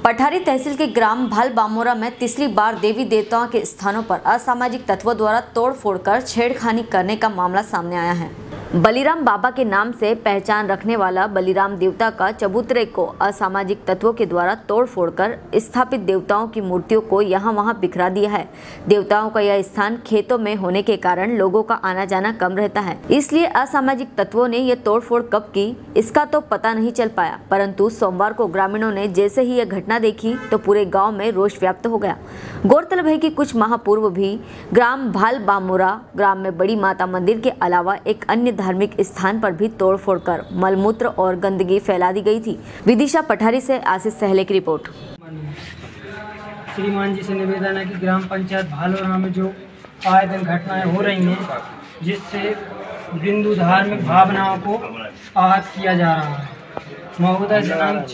पठारी तहसील के ग्राम भाल बामोरा में तीसरी बार देवी देवताओं के स्थानों पर असामाजिक तत्वों द्वारा तोड़फोड़ कर छेड़खानी करने का मामला सामने आया है। बलिराम बाबा के नाम से पहचान रखने वाला बलिराम देवता का चबूतरे को असामाजिक तत्वों के द्वारा तोड़फोड़ कर स्थापित देवताओं की मूर्तियों को यहाँ वहाँ बिखरा दिया है। देवताओं का यह स्थान खेतों में होने के कारण लोगों का आना जाना कम रहता है, इसलिए असामाजिक तत्वों ने यह तोड़फोड़ कब की इसका तो पता नहीं चल पाया, परंतु सोमवार को ग्रामीणों ने जैसे ही यह घटना देखी तो पूरे गाँव में रोष व्याप्त हो गया। गौरतलब है कि कुछ माह पूर्व भी ग्राम भाल बामोरा ग्राम में बड़ी माता मंदिर के अलावा एक अन्य धार्मिक स्थान पर भी तोड़फोड़ कर मलमूत्र और गंदगी फैला दी गई थी। विदिशा पठारी से आशीष सहले की रिपोर्ट। श्रीमान जी से निवेदन है कि ग्राम पंचायत भालोरा में जो आए दिन घटनाएं हो रही हैं जिससे बिंदु धार्मिक भावनाओं को आहत किया जा रहा है। महोदय दिनांक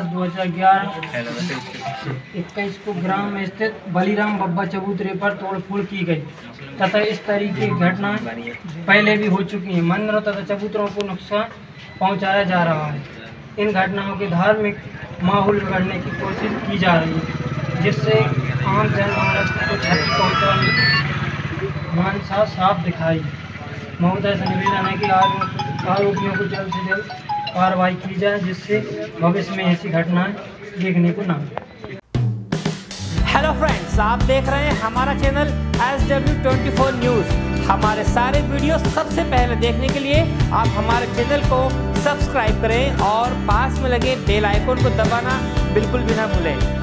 4/10/2011 को ग्राम में स्थित बलिराम बाबा चबूतरे पर तोड़फोड़ की गई तथा इस तरीके की घटनाएं पहले भी हो चुकी हैं। मंदिरों तथा चबूतरों को नुकसान पहुंचाया जा रहा है। इन घटनाओं के धार्मिक माहौल बिगड़ने की कोशिश की जा रही है, जिससे आम जनमानस को क्षति पहुँचाने मानसा साफ दिखाई। महोदय से निवेदन है कि आरोपियों को जल्द से जल्द कार्रवाई की जाए, जिससे भविष्य में ऐसी घटनाएं देखने को ना मिले। हेलो फ्रेंड्स, आप देख रहे हैं हमारा चैनल SW24 न्यूज़। हमारे सारे वीडियो सबसे पहले देखने के लिए आप हमारे चैनल को सब्सक्राइब करें और पास में लगे बेल आइकन को दबाना बिल्कुल भी ना भूलें।